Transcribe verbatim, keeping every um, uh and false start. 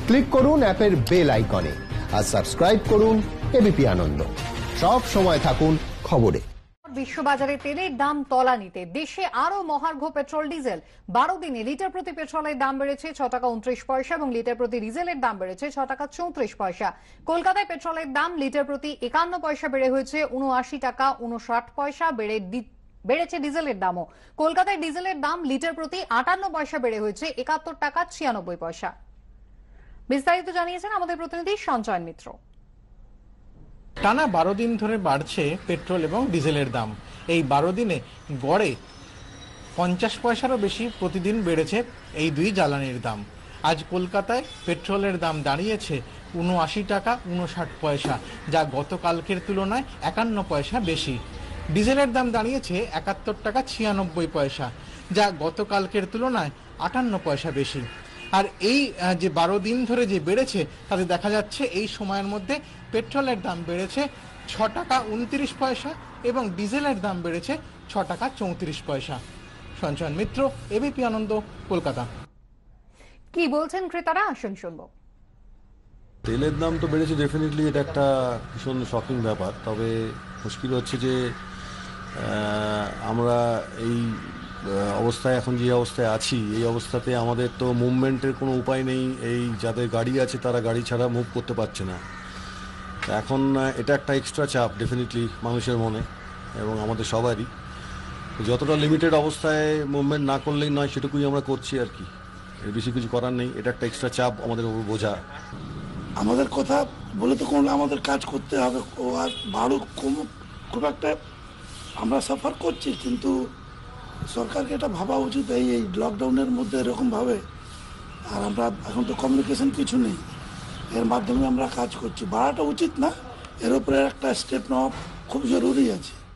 Click করুন অ্যাপের bell আইকনে আর সাবস্ক্রাইব করুন এবিপি আনন্দ। সব সময় থাকুন খবরে। বিশ্ববাজারে তেলের দাম তলানিতে, দেশে আরো মহার্ঘ পেট্রোল ডিজেল। বারো দিনে লিটার প্রতি পেট্রোলের দাম বেড়েছে ছ টাকা উনত্রিশ পয়সা এবং লিটার প্রতি ডিজেলের দাম বেড়েছে ছ টাকা চৌত্রিশ পয়সা। কলকাতায় পেট্রোলের দাম লিটার প্রতি একান্ন পয়সা বেড়ে হয়েছে উনআশি টাকা উনষাট পয়সা। বেড়ে বেড়েছে ডিজেলের দামও। কলকাতায় ডিজেলের দাম লিটার প্রতি আটান্ন পয়সা বেড়ে হয়েছে একাত্তর টাকা ছিয়ানব্বই পয়সা। বিস্তারিত জানিয়েছেন আমাদের প্রতিনিধি সঞ্চয়ন মিত্র। টানা বারো দিন ধরে বাড়ছে পেট্রোল এবং ডিজেলের দাম। এই বারো দিনে গড়ে পঞ্চাশ পয়সারও বেশি প্রতিদিন বেড়েছে এই দুই জ্বালানির দাম। আজ কলকাতায় পেট্রোলের দাম দাঁড়িয়েছে উনআশি টাকা উনষাট পয়সা, যা গতকালকের তুলনায় একান্ন পয়সা বেশি। ডিজেলের দাম দাঁড়িয়েছে একাত্তর টাকা ছিয়ানব্বই পয়সা, যা গতকালকের তুলনায় আটান্ন পয়সা বেশি। আর এই যে বারো দিন ধরে যে বেড়েছে তাতে দেখা যাচ্ছে এই সময়ের মধ্যে পেট্রোলের দাম বেড়েছে ছ টাকা উনত্রিশ পয়সা এবং ডিজেলের দাম বেড়েছে ছ টাকা চৌত্রিশ পয়সা। সঞ্চয়ন মিত্র, এবিপি আনন্দ, কলকাতা। কি বলছেন ক্রেতারা, আসুন শুনবো। তেলের দাম তো বেড়েছে, ডেফিনেটলি এটা একটা ভীষণ শকিং ব্যাপার। তবে মুশকিল হচ্ছে যে আমরা এই অবস্থায় এখন যে অবস্থায় আছি, এই অবস্থাতে আমাদের তো মুভমেন্টের কোনো উপায় নেই। এই যাদের গাড়ি আছে তারা গাড়ি ছাড়া মুভ করতে পারছে না। এখন এটা একটা এক্সট্রা চাপ ডেফিনেটলি মানুষের মনে এবং আমাদের সবারই। যতটা লিমিটেড অবস্থায় মুভমেন্ট না করলেই নয়, সেটুকুই আমরা করছি আর কি, এর বেশি কিছু করার নেই। এটা একটা এক্সট্রা চাপ আমাদের উপর বোঝা। আমাদের কথা বলে তো কোনো আমাদের কাজ করতে হবে, ও আর বাড়ুক কমুক খুব একটা আমরা সাফার করছি, কিন্তু সরকারকে এটা ভাবা উচিত এই এই লকডাউনের মধ্যে এরকমভাবে। আর আমরা এখন তো কমিউনিকেশন কিছু নেই, এর মাধ্যমে আমরা কাজ করছি। বাড়াটা উচিত না, এর উপরে একটা স্টেপ নেওয়া খুব জরুরি আছে।